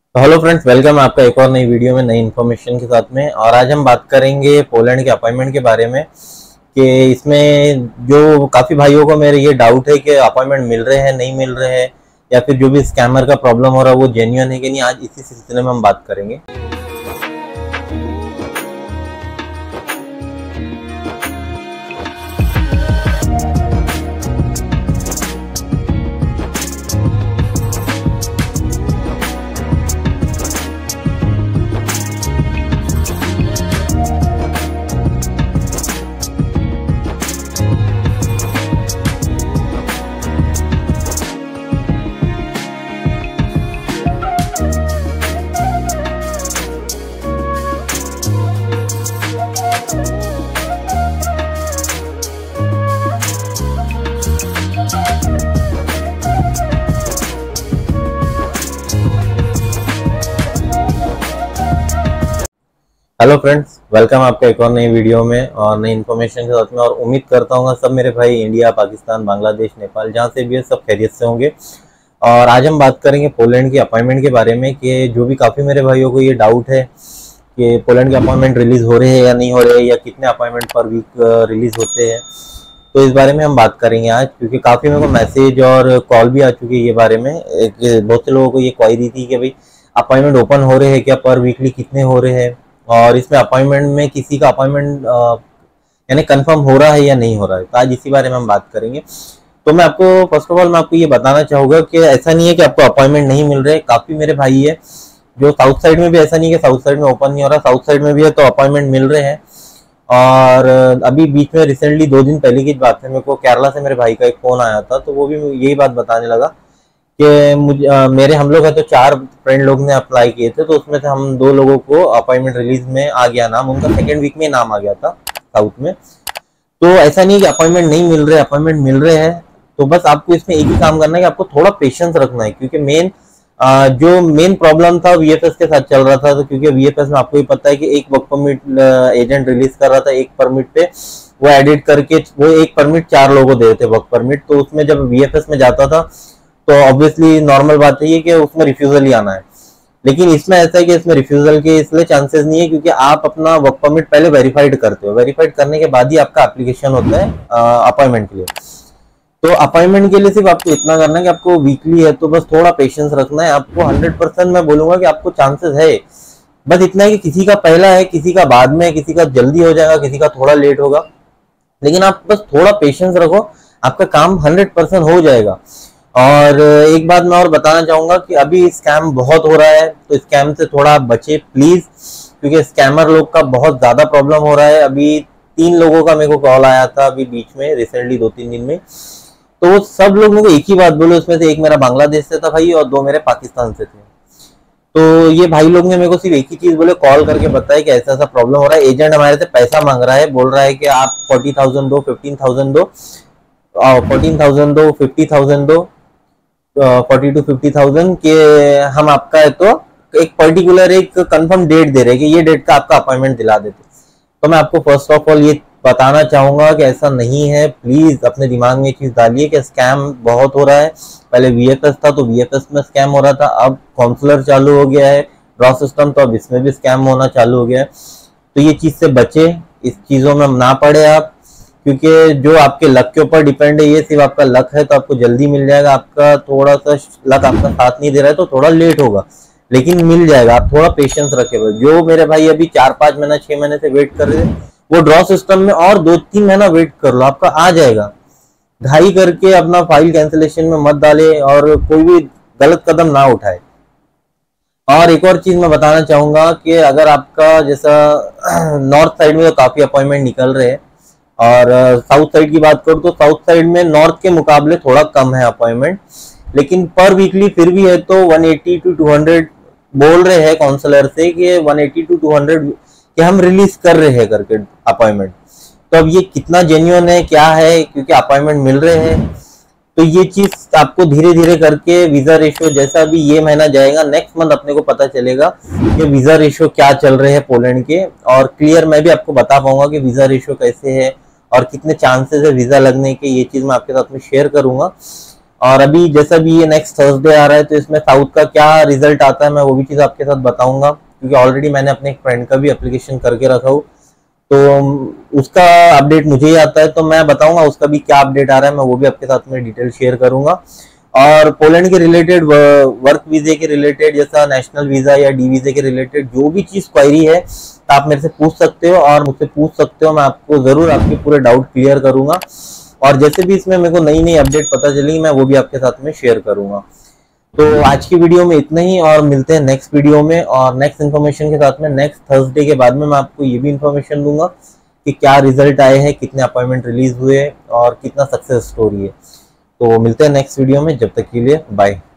तो hello friends, welcome आपका एक और नई वीडियो में नई इन्फॉर्मेशन के साथ में। और आज हम बात करेंगे पोलैंड के अपॉइंटमेंट के बारे में कि इसमें जो काफ़ी भाइयों को मेरे ये डाउट है कि अपॉइंटमेंट मिल रहे हैं नहीं मिल रहे हैं, या फिर जो भी स्कैमर का प्रॉब्लम हो रहा है वो जेन्युइन है कि नहीं। आज इसी सिलसिले में हम बात करेंगे। हेलो फ्रेंड्स, वेलकम आपका एक और नई वीडियो में और नई इन्फॉर्मेशन के साथ में। और उम्मीद करता हूँ सब मेरे भाई इंडिया, पाकिस्तान, बांग्लादेश, नेपाल जहाँ से भी है सब खैरियत से होंगे। और आज हम बात करेंगे पोलैंड की अपॉइंटमेंट के बारे में कि जो भी काफ़ी मेरे भाइयों को ये डाउट है कि पोलैंड के अपॉइंटमेंट रिलीज़ हो रहे हैं या नहीं हो रहे हैं, या कितने अपॉइंटमेंट पर वीक रिलीज़ होते हैं। तो इस बारे में हम बात करेंगे आज, क्योंकि काफ़ी मेरे को मैसेज और कॉल भी आ चुकी है ये बारे में। बहुत से लोगों को ये क्वायरी थी कि भाई अपॉइंटमेंट ओपन हो रहे हैं क्या, पर वीकली कितने हो रहे हैं, और इसमें अपॉइंटमेंट में किसी का अपॉइंटमेंट यानी कंफर्म हो रहा है या नहीं हो रहा है। तो आज इसी बारे में हम बात करेंगे। तो मैं आपको फर्स्ट ऑफ ऑल मैं आपको ये बताना चाहूँगा कि ऐसा नहीं है कि आपको अपॉइंटमेंट नहीं मिल रहे। काफ़ी मेरे भाई है जो साउथ साइड में भी, ऐसा नहीं है कि साउथ साइड में ओपन नहीं हो रहा, साउथ साइड में भी है तो अपॉइंटमेंट मिल रहे हैं। और अभी बीच में रिसेंटली 2 दिन पहले की बात है, मेरे को केरला से मेरे भाई का एक फ़ोन आया था, तो वो भी यही बात बताने लगा कि मुझे मेरे हम लोग हैं तो 4 फ्रेंड लोग ने अप्लाई किए थे, तो उसमें से हम 2 लोगों को अपॉइंटमेंट रिलीज में आ गया नाम, उनका सेकेंड वीक में नाम आ गया था साउथ में। तो ऐसा नहीं है कि अपॉइंटमेंट नहीं मिल रहे, अपॉइंटमेंट मिल रहे हैं। तो बस आपको इसमें एक ही काम करना है कि आपको थोड़ा पेशेंस रखना है, क्योंकि जो मेन प्रॉब्लम था वीएफएस के साथ चल रहा था। तो क्योंकि वीएफएस में आपको ही पता है कि एक वर्क परमिट एजेंट रिलीज कर रहा था, एक परमिट पे वो एडिट करके वो एक परमिट 4 लोगों को दे रहे थे वर्क परमिट। तो उसमें जब वीएफएस में जाता था तो ऑब्वियसली नॉर्मल बात है कि उसमें रिफ्यूजल ही आना है। लेकिन इसमें ऐसा है कि इसमें रिफ्यूजल के इसलिए चांसेस नहीं है क्योंकि आप अपना वर्क परमिट पहले वेरीफाइड करते हो, वेरीफाइड करने के बाद ही आपका एप्लीकेशन होता है अपॉइंटमेंट के लिए। तो अपॉइंटमेंट के लिए सिर्फ आपको इतना करना है कि आपको वीकली है तो बस थोड़ा पेशेंस रखना है। आपको 100% मैं बोलूंगा कि आपको चांसेस है, बस इतना है कि किसी का पहला है, किसी का बाद में, किसी का जल्दी हो जाएगा, किसी का थोड़ा लेट होगा। लेकिन आप बस थोड़ा पेशेंस रखो, आपका काम 100% हो जाएगा। और एक बात मैं और बताना चाहूंगा कि अभी स्कैम बहुत हो रहा है, तो स्कैम से थोड़ा आप बचे प्लीज, क्योंकि स्कैमर लोग का बहुत ज्यादा प्रॉब्लम हो रहा है। अभी 3 लोगों का मेरे को कॉल आया था अभी बीच में, रिसेंटली 2-3 दिन में। तो वो सब लोग मेरे को एक ही बात बोले, उसमें से एक मेरा बांग्लादेश से था भाई और 2 मेरे पाकिस्तान से थे। तो ये भाई लोग ने मेरे को सिर्फ एक ही चीज बोले, कॉल करके बताया कि ऐसा ऐसा प्रॉब्लम हो रहा है, एजेंट हमारे से पैसा मांग रहा है, बोल रहा है कि आप 40,000 दो, 15,000 दो, 14,000 दो, 50,000 दो, 40 to 50,000 के हम आपका है तो एक पर्टिकुलर एक कंफर्म डेट दे रहे हैं कि ये डेट का आपका अपॉइंटमेंट दिला देते। तो मैं आपको फर्स्ट ऑफ ऑल ये बताना चाहूंगा कि ऐसा नहीं है। प्लीज अपने दिमाग में ये चीज डालिए कि स्कैम बहुत हो रहा है। पहले वीएफएस था तो वीएफएस में स्कैम हो रहा था, अब काउंसलर चालू हो गया है, ड्रॉ सिस्टम, तो अब इसमें भी स्कैम होना चालू हो गया है। तो ये चीज से बचे, इस चीजों में ना पड़े आप, क्योंकि जो आपके लक के ऊपर डिपेंड है, ये सिर्फ आपका लक है तो आपको जल्दी मिल जाएगा। आपका थोड़ा सा लक आपका साथ नहीं दे रहा है तो थोड़ा लेट होगा, लेकिन मिल जाएगा। आप थोड़ा पेशेंस रखे। जो मेरे भाई अभी 4-5 महीना 6 महीने से वेट कर रहे हैं, वो ड्रॉ सिस्टम में और 2-3 महीना वेट कर लो, आपका आ जाएगा। घाई करके अपना फाइल कैंसिलेशन में मत डाले और कोई भी गलत कदम ना उठाए। और एक और चीज मैं बताना चाहूंगा कि अगर आपका जैसा नॉर्थ साइड में तो काफी अपॉइंटमेंट निकल रहे हैं, और साउथ साइड की बात करूँ तो साउथ साइड में नॉर्थ के मुकाबले थोड़ा कम है अपॉइंटमेंट, लेकिन पर वीकली फिर भी है तो 180 to 200 बोल रहे हैं काउंसलर से कि 180 to 200 कि हम रिलीज कर रहे हैं करके अपॉइंटमेंट। तो अब ये कितना जेन्युइन है क्या है, क्योंकि अपॉइंटमेंट मिल रहे हैं। तो ये चीज आपको धीरे धीरे करके वीजा रेशियो, जैसा अभी ये महीना जाएगा नेक्स्ट मंथ अपने को पता चलेगा कि वीजा रेशियो क्या चल रहे हैं पोलैंड के, और क्लियर मैं भी आपको बता पाऊंगा कि वीजा रेशियो कैसे है और कितने चांसेस है वीजा लगने के। ये चीज मैं आपके साथ में शेयर करूंगा। और अभी जैसा भी ये नेक्स्ट थर्सडे आ रहा है तो इसमें साउथ का क्या रिजल्ट आता है मैं वो भी चीज़ आपके साथ बताऊंगा, क्योंकि ऑलरेडी मैंने अपने एक फ्रेंड का भी एप्लीकेशन करके रखा हूँ, तो उसका अपडेट मुझे ही आता है, तो मैं बताऊंगा उसका भी क्या अपडेट आ रहा है, मैं वो भी आपके साथ में डिटेल शेयर करूंगा। और पोलैंड के रिलेटेड, वर्क वीजे के रिलेटेड, जैसा नेशनल वीजा या डी वीजे के रिलेटेड जो भी चीज क्वेरी है तो आप मेरे से पूछ सकते हो और मुझसे पूछ सकते हो, मैं आपको जरूर आपके पूरे डाउट क्लियर करूंगा। और जैसे भी इसमें मेरे को नई नई अपडेट पता चलेगी मैं वो भी आपके साथ में शेयर करूंगा। तो आज की वीडियो में इतना ही, और मिलते हैं नेक्स्ट वीडियो में और नेक्स्ट इन्फॉर्मेशन के साथ में। नेक्स्ट थर्सडे के बाद में मैं आपको ये भी इन्फॉर्मेशन दूंगा कि क्या रिजल्ट आए हैं, कितने अपॉइंटमेंट रिलीज हुए और कितना सक्सेस स्टोरी है। तो मिलते हैं नेक्स्ट वीडियो में, जब तक के लिए बाय।